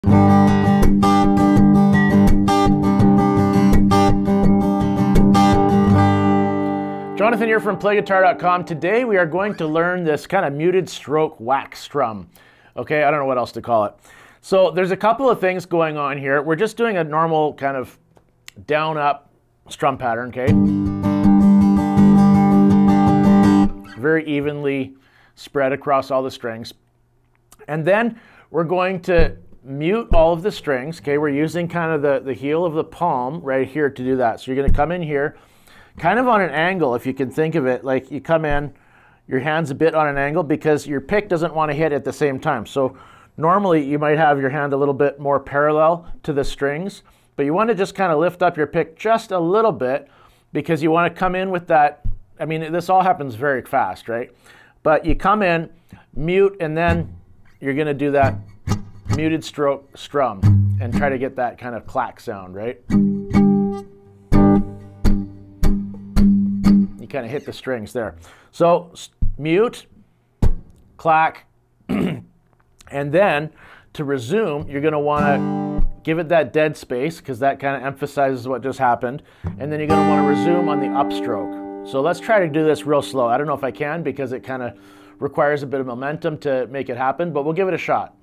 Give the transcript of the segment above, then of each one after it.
Jonathan here from PlayGuitar.com. Today we are going to learn this kind of muted stroke whack strum. Okay, I don't know what else to call it. So there's a couple of things going on here. We're just doing a normal kind of down up strum pattern, okay? Very evenly spread across all the strings. And then we're going to mute all of the strings, okay? We're using kind of the heel of the palm right here to do that. So you're going to come in here kind of on an angle, if you can think of it, like you come in, your hand's a bit on an angle because your pick doesn't want to hit at the same time. So normally you might have your hand a little bit more parallel to the strings, but you want to just kind of lift up your pick just a little bit because you want to come in with that. I mean, this all happens very fast, right? But you come in, mute, and then you're going to do that muted stroke strum and try to get that kind of clack sound, right? Kind of hit the strings there. So mute, clack, and then to resume, you're going to want to give it that dead space because that kind of emphasizes what just happened. And then you're going to want to resume on the upstroke. So let's try to do this real slow. I don't know if I can because it kind of requires a bit of momentum to make it happen, but we'll give it a shot.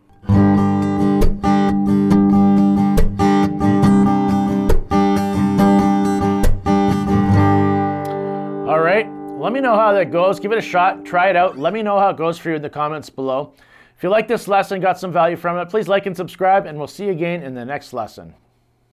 All right, let me know how that goes. Give it a shot, try it out. Let me know how it goes for you in the comments below. If you like this lesson, got some value from it, please like and subscribe, and we'll see you again in the next lesson.